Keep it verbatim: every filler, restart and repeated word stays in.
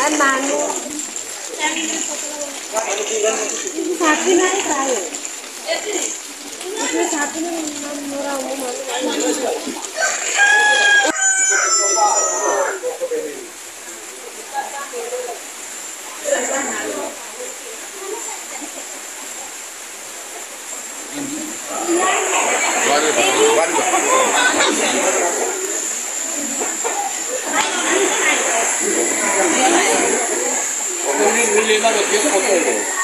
Kan manu. Sakit naik tahu. Itu sakit nih murah umum. Ini lima ratus foto itu.